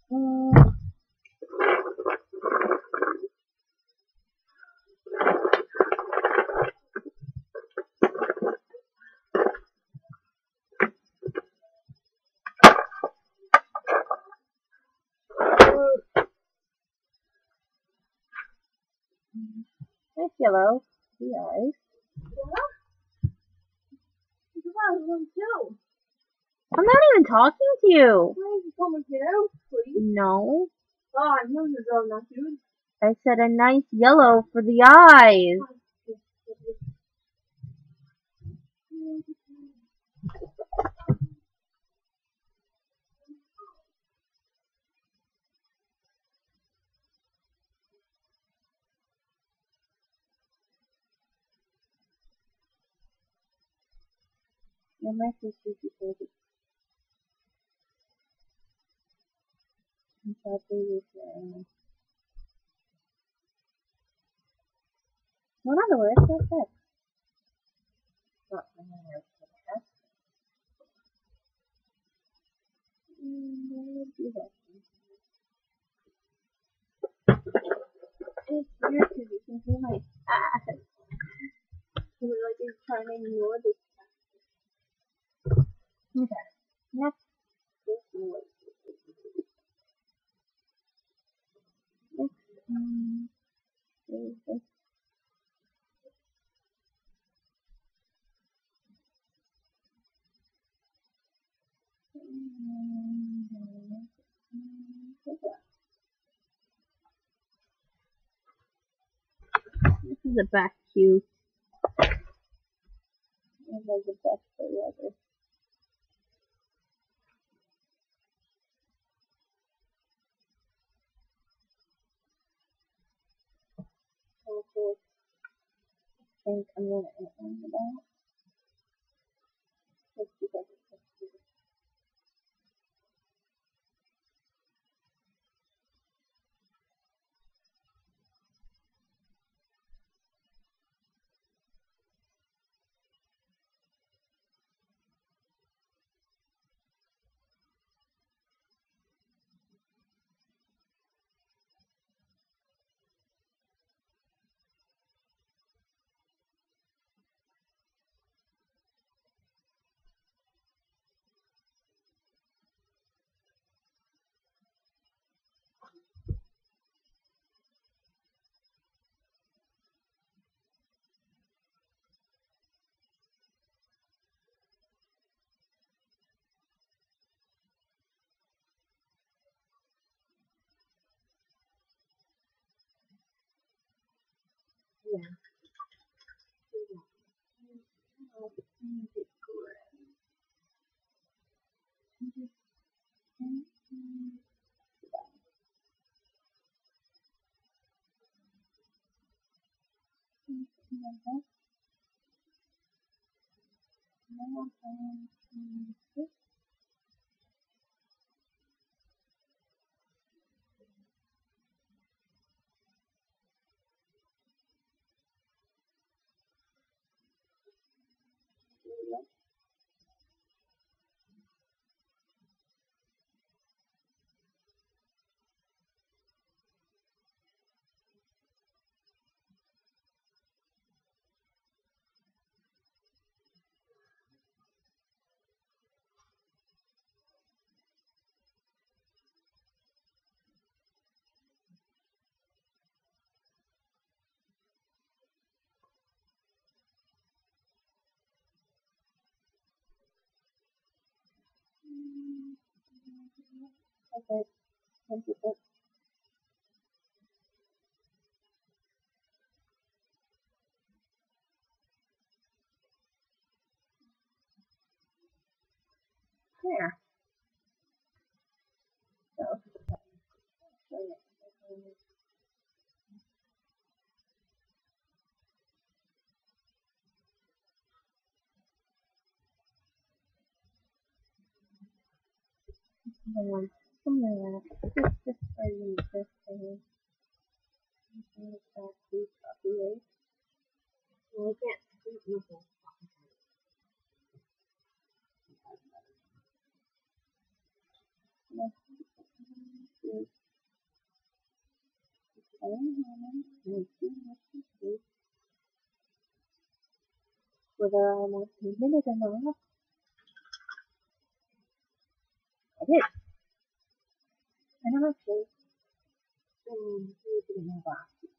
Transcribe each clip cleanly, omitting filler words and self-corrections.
Mm. Nice yellow. The eyes. I'm not even talking to you. No. Oh, I know you're growing up, dude. I said a nice yellow for the eyes. Yeah, my sister's decided. I'm sadly with what other words was that? Not familiar with that. Do that. It's weird because you can see my ass. So like it's trying to ignore this. Okay. Next. Next. This is a back cue. It was the best day ever. Also, I think I'm gonna end that. Just because it's okay. Thank you. There. So, something like that. Just for you, just thing. Copyright. Well, I can't speak with them. whether I want to admit it or not, I did. And I'm actually using my glasses.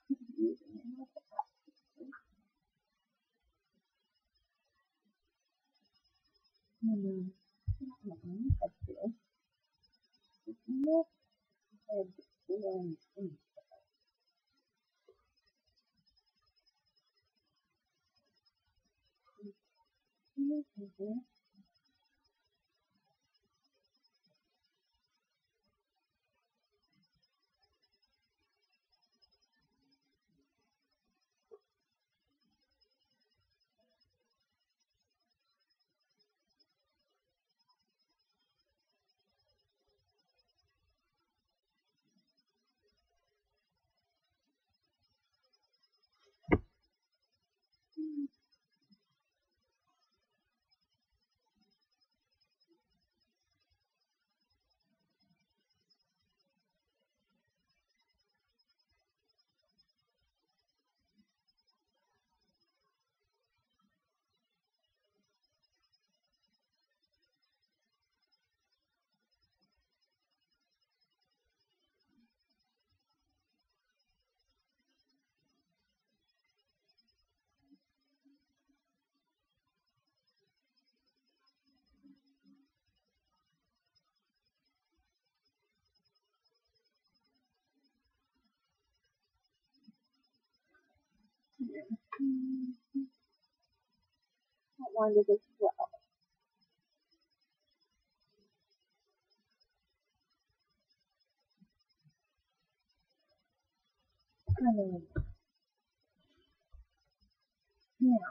I wanted as well. Now,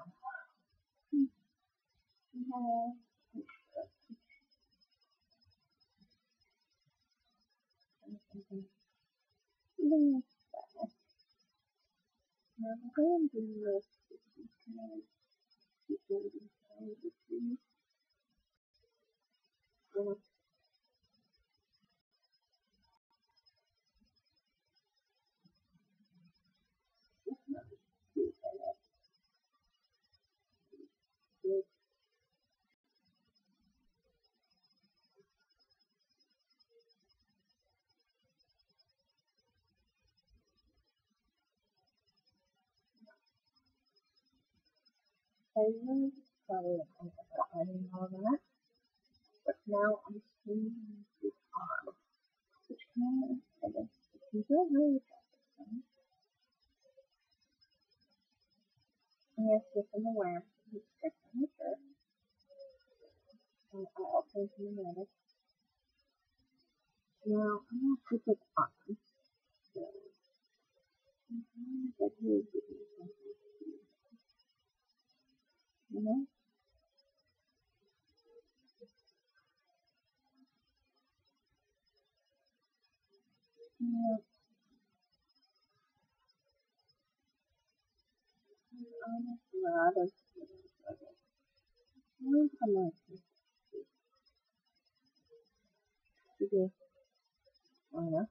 I'm going to look probably adding all that, but now I'm seeing this arm, which can, I guess, it's really attractive. Yes, yes, I'm aware. It's strict on the shirt. And I also noticed. Now, I'm not good with arms, so I'm trying to get you to do something, you know? Yeah, I'm rather I'm gonna do long enough,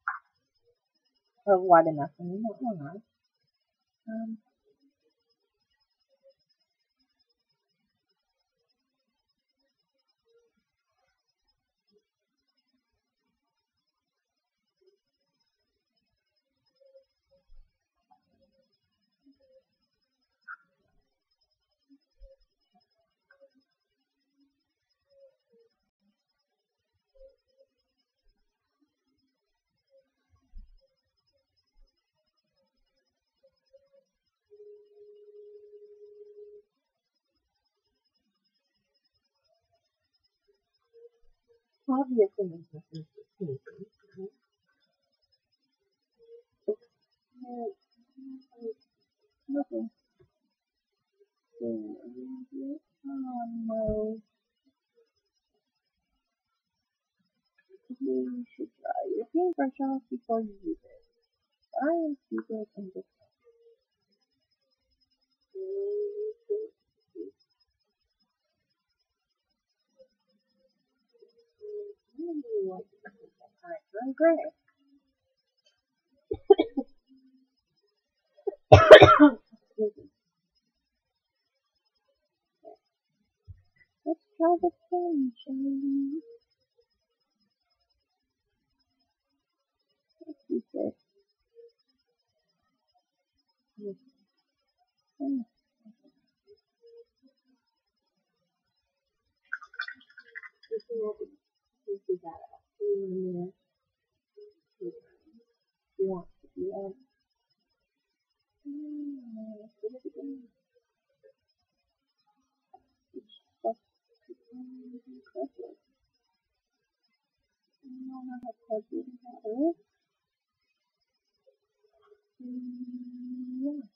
or wide enough, I mean, not long enough. Um, obviously, this is easy. Nothing. Oh no, you should try your paintbrush off before you use it. I am stupid and just Alright, very gray. Let's try the thing, shall we? Let's see this. You want to do that? Let's do it again. It's just I don't know how to do that. Yeah.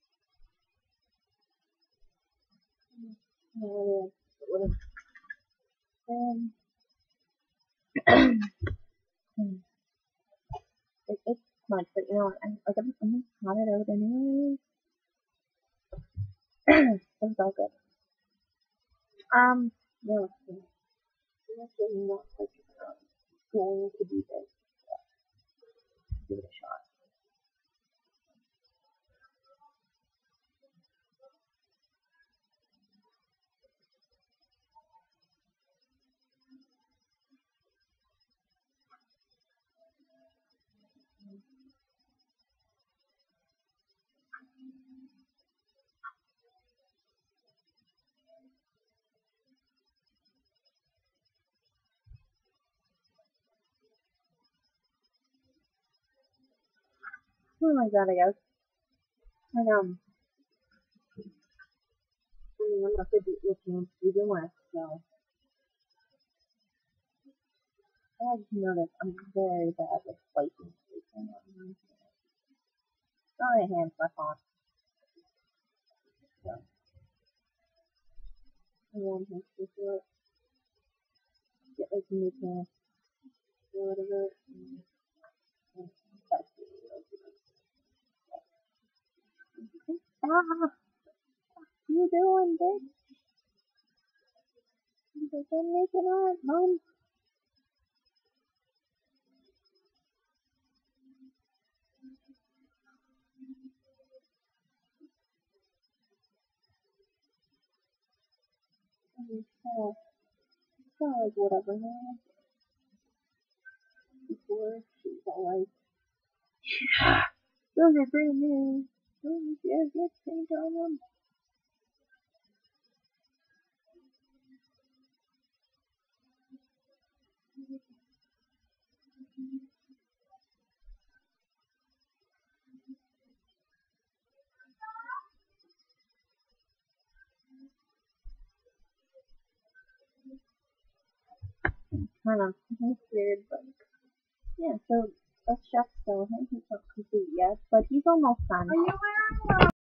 No, it's much, but you know what? I'm gonna cut it out anyway. It's all good. No, I'm actually not like going to do this. Give it a shot. Oh my god, I guess. And, I mean, I'm not good at looking to begin with, so. I just noticed I'm very bad with splicing. Not a hand slap on. So. And then just do it. Get like a new pants. Or whatever. And that's it. Stop! What are you doing, bitch? You just make it up, Mom. So like whatever now. Before she's all like, yeah, those are brand new. Yeah, get paint on them. Kind of weird, but yeah. So that's Chef's still. He's not complete yet, but he's almost done. Are you wearing